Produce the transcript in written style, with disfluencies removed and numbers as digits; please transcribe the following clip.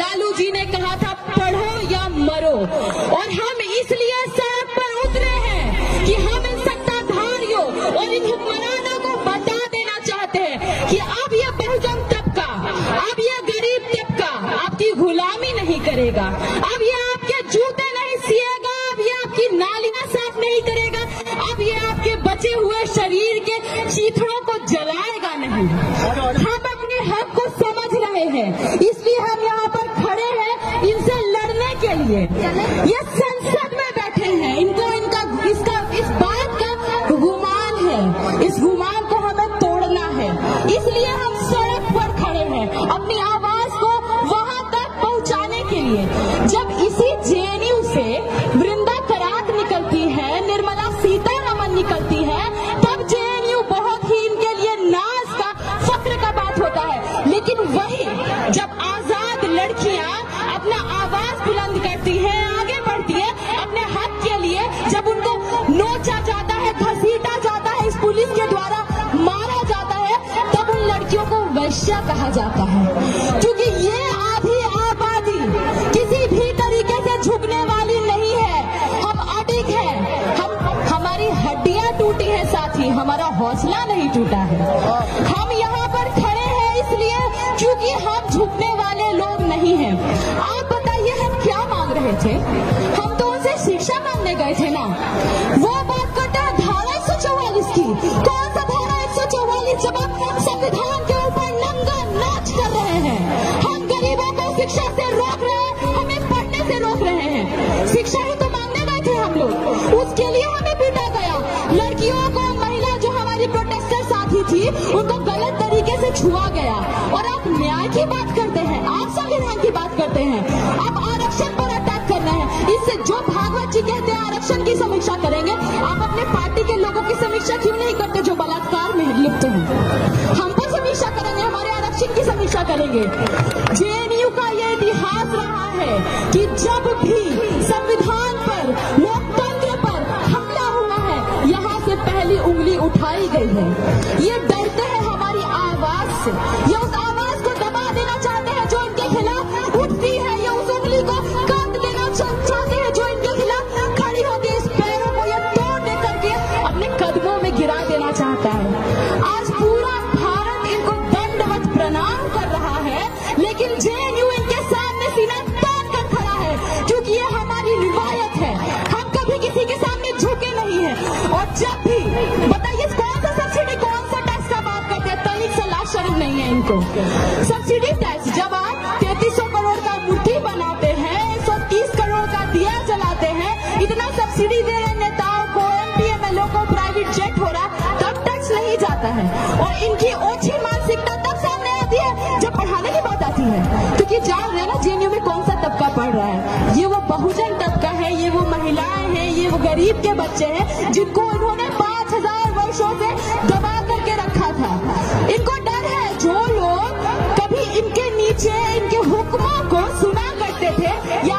लालू जी ने कहा था पढ़ो या मरो, और हम इसलिए सड़क पर उतरे हैं कि हम इन सत्ताधारियों और इन हुक्मरानों को बता देना चाहते हैं कि अब ये बहुजन तबका, अब ये गरीब तबका आपकी गुलामी नहीं करेगा, अब ये आपके जूते नहीं सिएगा, अब ये आपकी नालियां साफ नहीं करेगा, अब ये आपके बचे हुए शरीर के चीथड़ों को जलाएगा नहीं। हम अपने हक को समझ रहे हैं, इसलिए हम यहाँ पर खड़े हैं इनसे लड़ने के लिए। ये संसद में बैठे हैं, इनको इस बात का गुमान है, इस गुमान को हमें तोड़ना है, इसलिए हम सड़क पर खड़े हैं अपनी आवाज को वहां तक पहुंचाने के लिए। जब इसी जेएनयू से वृंदा करात निकलती है, निर्मला सीतारमण निकलती है, तब जेएनयू बहुत ही इनके लिए नाज का, फक्र का बात होता है। लेकिन वही जब आजाद लड़कियां अपना आवाज बुलंद करती है, आगे बढ़ती है अपने हक के लिए, जब उनको नोचा जाता है, घसीटा जाता है, इस पुलिस के द्वारा मारा जाता है, तब उन लड़कियों को वैश्या कहा जाता है। क्योंकि ये आधी आबादी किसी भी तरीके से झुकने वाली नहीं है, हम अडिग हैं, हमारी हड्डियां टूटी है, साथ ही हमारा हौसला नहीं टूटा है। हम यहाँ पर खड़े हैं इसलिए क्योंकि हम झुकने वाले लोग नहीं हैं। आप बताइए हम क्या मांग रहे थे? हम तो उनसे शिक्षा मांगने गए थे ना। वो बात करते हैं धारा 144 की। कौन सा धारा 144? जब आप संविधान के ऊपर नंगा नाच कर रहे हैं, हम गरीबों को शिक्षा से रोक रहे हैं, हमें पढ़ने से रोक रहे हैं। शिक्षा ही तो मांगने गए थे हम लोग, उसके लिए हमें पीटा गया। लड़कियों को, महिला जो हमारी प्रोटेस्टर साथी थी, उनको गलत तरीके से छुआ गया। और आप न्याय की बात करते हैं, आप संविधान की बात करते हैं, आप आरक्षण पर अटैक कर रहे हैं। इससे जो भागवत जी कहते हैं आरक्षण की समीक्षा करेंगे, आप अपने पार्टी के लोगों की समीक्षा क्यों नहीं करते जो बलात्कार में लिप्त हैं? हम पर समीक्षा करेंगे, हमारे आरक्षण की समीक्षा करेंगे। जेएनयू का यह इतिहास रहा है कि जब भी संविधान पर, लोकतंत्र पर हमला हुआ है, यहाँ से पहली उंगली उठाई गई है। ये डरते हैं हमारी आवाज से, ये उस आवाज को दबा देना चाहते हैं जो इनके खिलाफ उठती है, ये उस उंगली को काट देना चाहते हैं जो इनके खिलाफ खड़ी होती है। इस पैरों को ये तोड़ दे करके अपने कदमों में गिरा देना चाहता है। आज पूरा भारत इनको दंडवत प्रणाम कर रहा है, लेकिन जेएनयू इनके सामने सीना तान कर खड़ा है, क्योंकि ये हमारी रिवायत है। हम कभी किसी के सामने झुके नहीं है। और जब भी बताइए कौन सा सब्सिडी, कौन सा टैक्स का बात करते हैं, तनिक से लाज शर्म नहीं है इनको। सब्सिडी टैक्स, जब आप 3300 करोड़ का मूर्ति बनाते हैं, 130 करोड़ का दिया जलाते हैं, इतना सब्सिडी दे रहे नेताओं को, एमपी एमएलए को, प्राइवेट जेट हो रहा, तब टैक्स नहीं जाता है। और इनकी ओछी मानसिकता तब सामने आती है जब पढ़ाने की बात आती है, क्योंकि जान रहे ना जेएनयू में कौन सा तबका पढ़ रहा है। ये वो बहुजन तबका है, ये वो महिलाएं हैं, ये वो गरीब के बच्चे हैं जिनको इन्होंने 5000 वर्षों से दबा करके रखा था। इनको डर है, जो लोग कभी इनके नीचे इनके हुक्मों को सुना करते थे या